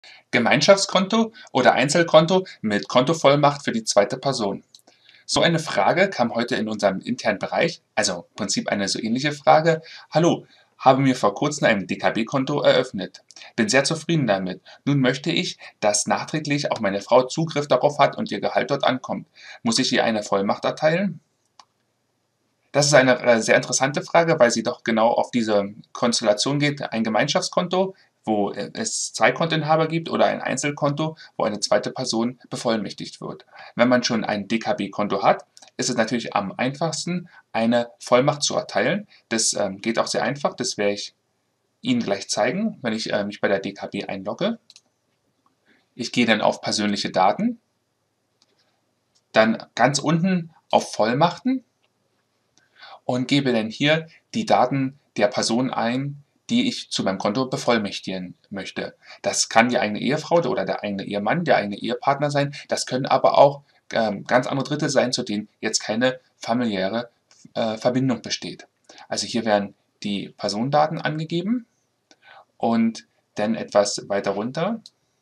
Gemeinschaftskonto oder Einzelkonto mit Kontovollmacht für die zweite Person? So eine Frage kam heute in unserem internen Bereich, also im Prinzip eine so ähnliche Frage. Hallo, habe mir vor kurzem ein DKB-Konto eröffnet. Bin sehr zufrieden damit. Nun möchte ich, dass nachträglich auch meine Frau Zugriff darauf hat und ihr Gehalt dort ankommt. Muss ich ihr eine Vollmacht erteilen? Das ist eine sehr interessante Frage, weil sie doch genau auf diese Konstellation geht. Ein Gemeinschaftskonto, wo es zwei Kontoinhaber gibt, oder ein Einzelkonto, wo eine zweite Person bevollmächtigt wird. Wenn man schon ein DKB-Konto hat, ist es natürlich am einfachsten, eine Vollmacht zu erteilen. Das geht auch sehr einfach. Das werde ich Ihnen gleich zeigen, wenn ich mich bei der DKB einlogge. Ich gehe dann auf persönliche Daten, dann ganz unten auf Vollmachten und gebe dann hier die Daten der Person ein, die ich zu meinem Konto bevollmächtigen möchte. Das kann die eigene Ehefrau oder der eigene Ehemann, der eigene Ehepartner sein. Das können aber auch ganz andere Dritte sein, zu denen jetzt keine familiäre Verbindung besteht. Also hier werden die Personendaten angegeben und dann etwas weiter runter,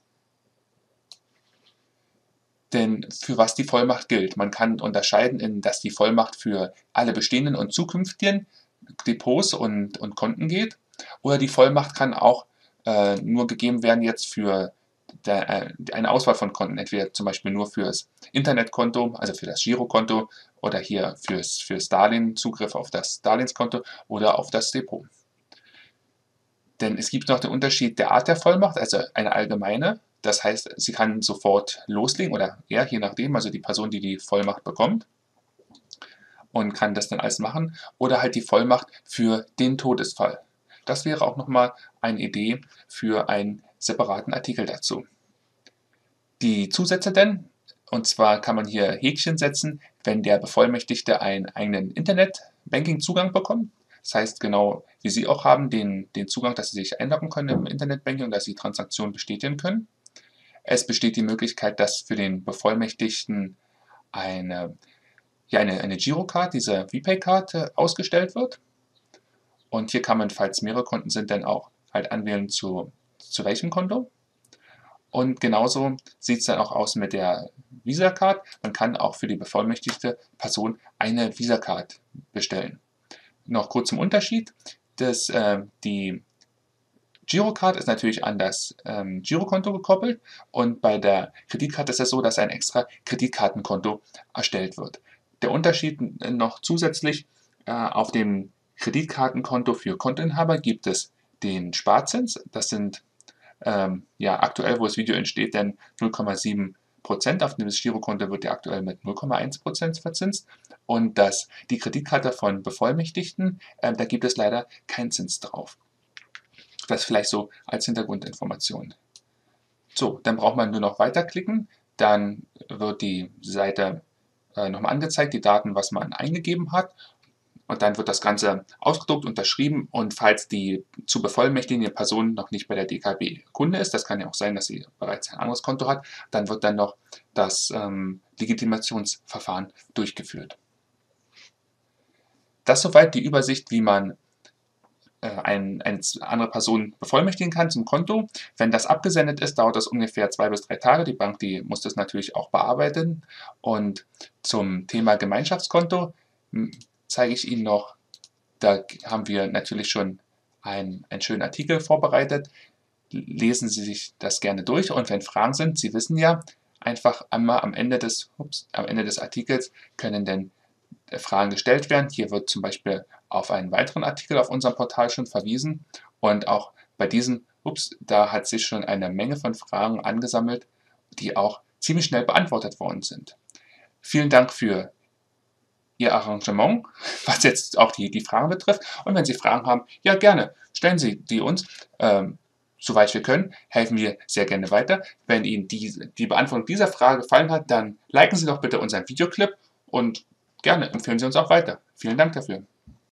denn für was die Vollmacht gilt. Man kann unterscheiden, dass die Vollmacht für alle bestehenden und zukünftigen Depots und Konten geht, oder die Vollmacht kann auch nur gegeben werden jetzt für eine Auswahl von Konten, entweder zum Beispiel nur fürs Internetkonto, also für das Girokonto, oder hier fürs Darlehen, Zugriff auf das Darlehenskonto oder auf das Depot. Denn es gibt noch den Unterschied der Art der Vollmacht, also eine allgemeine. Das heißt, sie kann sofort loslegen oder er, je nachdem, also die Person, die die Vollmacht bekommt, und kann das dann alles machen. Oder halt die Vollmacht für den Todesfall. Das wäre auch nochmal eine Idee für einen separaten Artikel dazu. Die Zusätze denn, und zwar kann man hier Häkchen setzen, wenn der Bevollmächtigte einen eigenen Internet-Banking-Zugang bekommt. Das heißt, genau wie Sie auch haben, den Zugang, dass Sie sich einloggen können im Internetbanking und dass Sie Transaktionen bestätigen können. Es besteht die Möglichkeit, dass für den Bevollmächtigten eine Girocard, diese VPay-Card, ausgestellt wird. Und hier kann man, falls mehrere Konten sind, dann auch halt anwählen, zu welchem Konto. Und genauso sieht es dann auch aus mit der Visa-Card. Man kann auch für die bevollmächtigte Person eine Visa-Card bestellen. Noch kurz zum Unterschied. Die Girocard ist natürlich an das Girokonto gekoppelt, und bei der Kreditkarte ist es so, dass ein extra Kreditkartenkonto erstellt wird. Der Unterschied noch zusätzlich: auf dem Kreditkartenkonto für Kontoinhaber gibt es den Sparzins. Das sind aktuell, wo das Video entsteht, dann 0,7%. Auf dem Girokonto wird der aktuell mit 0,1% verzinst. Und die Kreditkarte von Bevollmächtigten, da gibt es leider keinen Zins drauf. Das vielleicht so als Hintergrundinformation. So, dann braucht man nur noch weiterklicken. Dann wird die Seite nochmal angezeigt, die Daten, was man eingegeben hat. Und dann wird das Ganze ausgedruckt, unterschrieben, und falls die zu bevollmächtigende Person noch nicht bei der DKB Kunde ist, das kann ja auch sein, dass sie bereits ein anderes Konto hat, dann wird dann noch das Legitimationsverfahren durchgeführt. Das soweit die Übersicht, wie man eine andere Person bevollmächtigen kann zum Konto. Wenn das abgesendet ist, dauert das ungefähr 2 bis 3 Tage. Die Bank, die muss das natürlich auch bearbeiten. Und zum Thema Gemeinschaftskonto zeige ich Ihnen noch, da haben wir natürlich schon einen schönen Artikel vorbereitet. Lesen Sie sich das gerne durch, und wenn Fragen sind, Sie wissen ja, einfach einmal am Ende des Artikels können dann Fragen gestellt werden. Hier wird zum Beispiel auf einen weiteren Artikel auf unserem Portal schon verwiesen, und auch bei diesem, da hat sich schon eine Menge von Fragen angesammelt, die auch ziemlich schnell beantwortet worden sind. Vielen Dank für Ihr Engagement, was jetzt auch die Fragen betrifft. Und wenn Sie Fragen haben, ja gerne, stellen Sie die uns. Soweit wir können, helfen wir sehr gerne weiter. Wenn Ihnen die Beantwortung dieser Frage gefallen hat, dann liken Sie doch bitte unseren Videoclip und gerne empfehlen Sie uns auch weiter. Vielen Dank dafür.